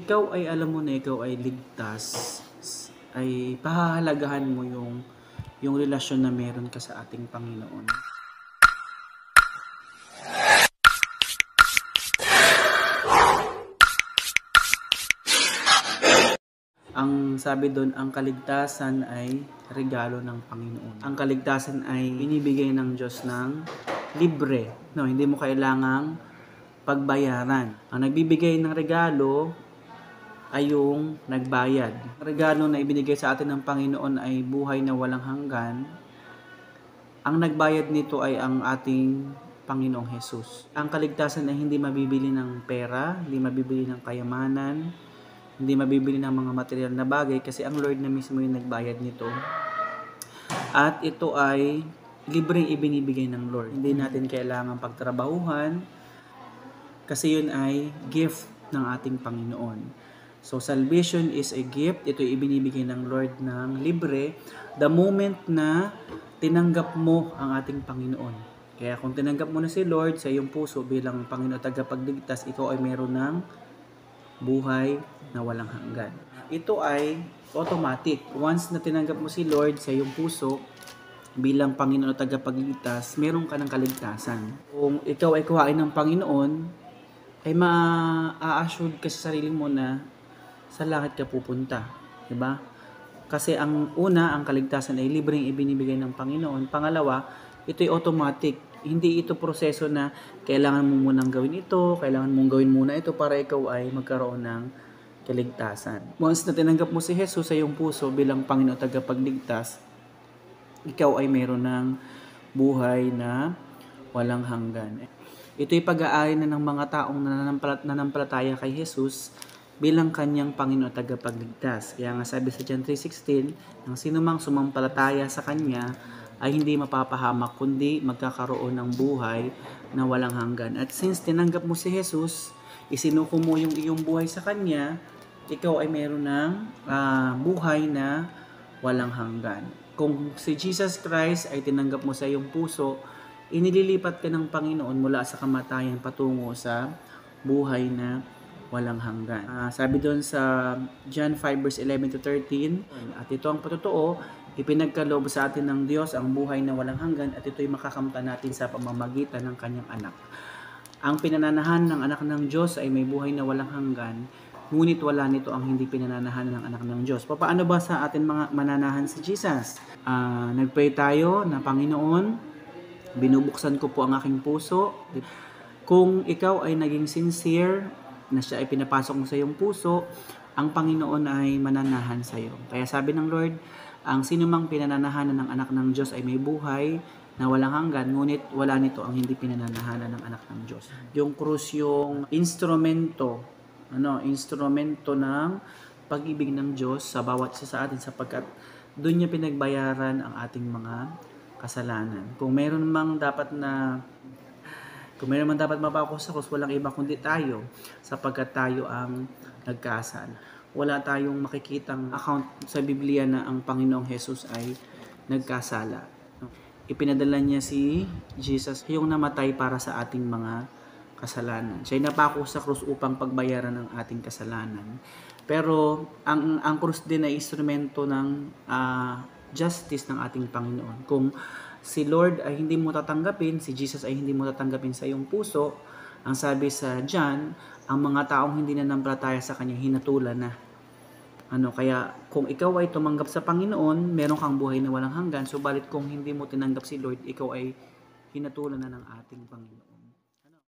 ikaw ay alam mo na ikaw ay ligtas, ay pahahalagahan mo yung relasyon na meron ka sa ating Panginoon. Ang sabi doon, ang kaligtasan ay regalo ng Panginoon. Ang kaligtasan ay binibigay ng Diyos ng libre. No, hindi mo kailangang pagbayaran. Ang nagbibigay ng regalo ay yung nagbayad. Ang regalo na ibinigay sa atin ng Panginoon ay buhay na walang hanggan. Ang nagbayad nito ay ang ating Panginoong Jesus. Ang kaligtasan ay hindi mabibili ng pera, hindi mabibili ng kayamanan, hindi mabibili ng mga material na bagay kasi ang Lord na mismo yung nagbayad nito. At ito ay libreng ibinibigay ng Lord. Hindi natin kailangan pagtrabahuhan kasi yun ay gift ng ating Panginoon. So salvation is a gift. Ito ay ibinibigay ng Lord ng libre the moment na tinanggap mo ang ating Panginoon. Kaya kung tinanggap mo na si Lord sa iyong puso bilang Panginoon tagapagligtas, ikaw ay meron ng buhay na walang hanggan. Ito ay automatic. Once na tinanggap mo si Lord sa iyong puso bilang Panginoon at tagapagligtas, meron ka ng kaligtasan. Kung ikaw ay kuhain ng Panginoon, ay ma-assured ka sa sarili mo na sa langit ka pupunta. Diba? Kasi ang una, ang kaligtasan ay libreng ibinibigay ng Panginoon. Pangalawa, ito ay automatic. Hindi ito proseso na kailangan mo munang gawin ito, kailangan mong gawin muna ito para ikaw ay magkaroon ng kaligtasan. Once na tinanggap mo si Jesus sa iyong puso bilang Panginoon tagapagligtas, ikaw ay mayroon ng buhay na walang hanggan. Ito'y pag-aari na ng mga taong nanampalataya kay Jesus bilang kanyang Panginoon tagapagligtas. Kaya nga sabi sa John 3:16, ang sinumang sumampalataya sa kanya ay hindi mapapahamak kundi magkakaroon ng buhay na walang hanggan. At since tinanggap mo si Jesus, isinuko mo yung iyong buhay sa kanya, ikaw ay mayroon ng buhay na walang hanggan. Kung si Jesus Christ ay tinanggap mo sa iyong puso, inililipat ka ng Panginoon mula sa kamatayan patungo sa buhay na walang hanggan. Sabi doon sa John 5:11-13, at ito ang patotoo, ipinagkaloob sa atin ng Diyos ang buhay na walang hanggan at ito'y makakamtan natin sa pamamagitan ng kanyang anak. Ang pinananahan ng anak ng Diyos ay may buhay na walang hanggan, ngunit wala nito ang hindi pinananahan ng anak ng Diyos. Paano ba sa atin mga mananahan si Jesus? Nagpray tayo na, Panginoon, binubuksan ko po ang aking puso. Kung ikaw ay naging sincere, na siya ay pinapasok mo sa iyong puso, ang Panginoon ay mananahan sa iyo. Kaya sabi ng Lord, ang sinumang pinananahanan ng anak ng Diyos ay may buhay na walang hanggan, ngunit wala nito ang hindi pinananahanan ng anak ng Diyos. Yung krus yung instrumento ng pag-ibig ng Diyos sa bawat isa sa atin sapagkat doon niya pinagbayaran ang ating mga kasalanan. Kung mayroon mang dapat mapako sa krus, walang iba kundi tayo sapagkat tayo ang nagkasala. Wala tayong makikitang account sa Biblia na ang Panginoong Jesus ay nagkasala. Ipinadala niya si Jesus yung namatay para sa ating mga kasalanan. Siya'y napako sa krus upang pagbayaran ang ating kasalanan. Pero ang krus din ay instrumento ng justice ng ating Panginoon. Kung si Lord ay hindi mo tatanggapin, si Jesus ay hindi mo tatanggapin sa iyong puso, ang sabi sa John, ang mga taong hindi nanampalataya sa Kanya, hinatulan na. Kaya kung ikaw ay tumanggap sa Panginoon, meron kang buhay na walang hanggan, subalit kung hindi mo tinanggap si Lord, ikaw ay hinatulan na ng ating Panginoon.